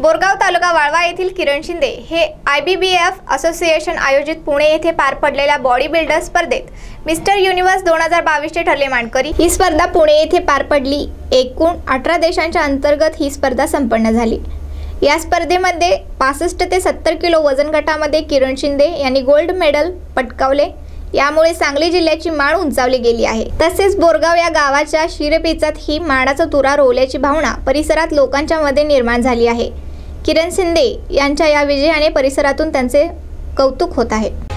बोरगाव तालुका वाळवा येथील किरण शिंदे हे IBBF association आयोजित पुणे येथे पार पडलेल्या बॉडी बिल्डर स्पर्धेत मिस्टर युनिव्हर्स 2022 चे ठरले मानकरी। ही स्पर्धा पुणे येथे पार पडली। एकूण 18 देशांच्या अंतर्गत ही स्पर्धा संपन्न झाली। या स्पर्धेमध्ये 65 ते 70 किलो वजन गटामध्ये किरण शिंदे यांनी गोल्ड मेडल पटकावले। यामुळे सांगली जिल्ह्याची मान उंचावली गेली आहे। तसेच बोरगाव या गावाच्या शिरपेचात ही मानाचा तुरा रोवल्याची भावना परिसरात लोकांच्या मध्ये निर्माण झाली आहे। किरण शिंदे यांच्या या विजयाने परिसरातून त्यांचे कौतुक होत आहे।